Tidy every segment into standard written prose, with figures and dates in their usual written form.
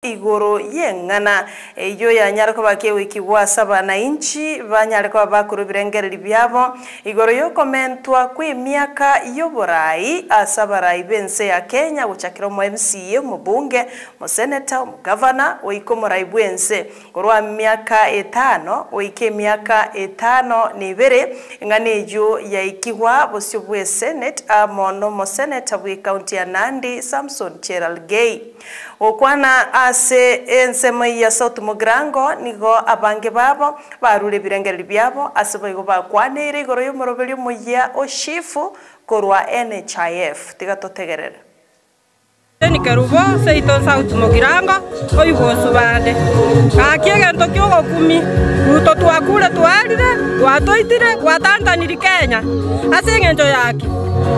igoro yengana iyo yanyariko bakewe kigwasa bananchi banyariko bakurubirengereri byabo igoro yo komentwa kwi miaka yoborai asabarai bense ya Kenya guchakira mu MCA mu bunge mu senator mu governor oikomorai bwense gorwa miaka 5 oike miaka 5 ni bere nganejo ya ikigwa bosyo bwe senate amono mo senator bwe county ya Nandi Samson Cherargei okwana ase ensemo ya South Mugirango nigo abange babo barure birengeri byabo asibo bakwanire igoro y'umurobeli muya oshifu korwa NHIF tigatotegerera ni kerubo seito South Mugirango oyigosu bande akiegento kyogo 10 ruto twakure twarire twatoitire twatantaniri Kenya ase ngento yake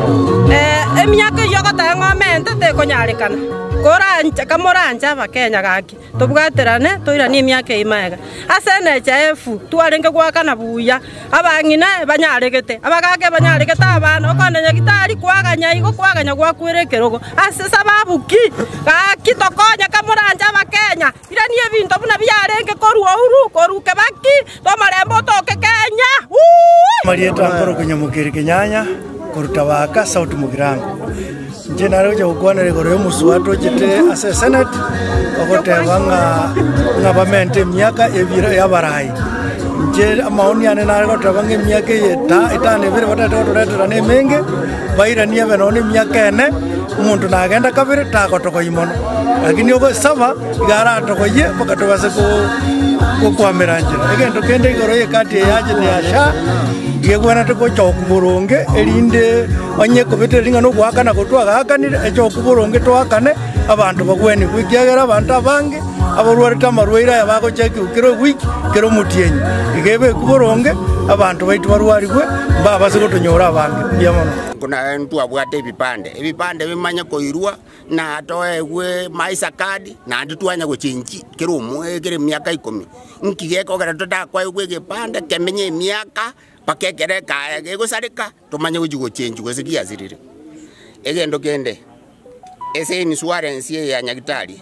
emyaka yogotangomente tekonyarikana koranja kamoranja bakenya gaki tubwaterane toirani emyaka imega ase NHIF twarenge gwakana buya abangine banyaregete abagage banyaregete abana okondenya gitari kwaganya igo kwaganya gwakwerekerogo ase sababuki gaki tokonya kamoranja bakenya irani ebinto buna byarenge korwa uru koruke baki tomarembo toke Kenya Marieta Ngoro kunyamukiri Kenyanya korutawaka South Mugirango General Jogwana regoro muswato jite ase senate okote wanga ngabamente miaka evira ya barai je maoni ane na regoro bange miaka itane vire watata otoreta ne menge baira niye benoni miaka ene umuntu nagenda kabire takotoko imono lakini ogo saba igara tokoye bakatobase ko kwameranjira egendo kende igoro ye kati yaje ya sha yegwana toko chokuburonge elinde anye kubeteringa no gwakana gotwaga akanire echokuburonge twakane abantu bagweni kwigyagera abantu abange abarwari tamarwaira yabago cheki ukiro wiki kero mutienyi igebe kuburonge abantu baitu barwarigwe baba sigotonyora abange byamono kuna ntu abwate ebipande bimanya koirwa na atoegwe maisa kadi na nditwanya gochinji kero umwe kere miaka 10 nkigeko gara totakwa igwe gipande kemenye miaka pakekere kaya gegosarika tumanye kujugo chenju kwesikia zirire egendo kende ese insurance ya nyagitari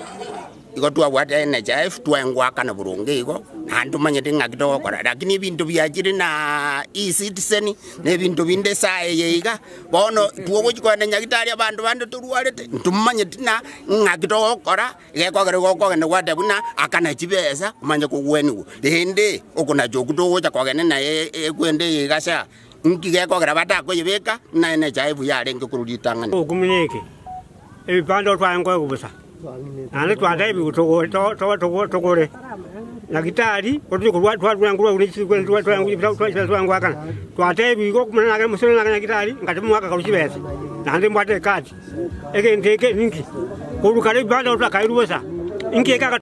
iko twabwate NHIF twengwaka na burunge iko nandumanye tingakito kora lakini bintu byakiri na e-citizen ne bintu binde sae yeiga bono tuwo kikone nyagitari abantu bande turwarete tumanye tina ngakito kora gekogere gokogene gwate buna akana chibesa kumanye kugweni lende okuna jokuto wocha kogene na ekwende yigasha nkigekogera batako yibeka na NHIF yarenge kuruditangana okumuneke ebipando twango kubusa ane twanda ibi togore na gitari otu kurwa twangurwa uri kwendwa twangwa kana twate ibi go kumana na musoro na gitari ngati mwaka karuchibese nande mwate kati ege ndeke ninki kurukare banda utakayiruwesa inki eka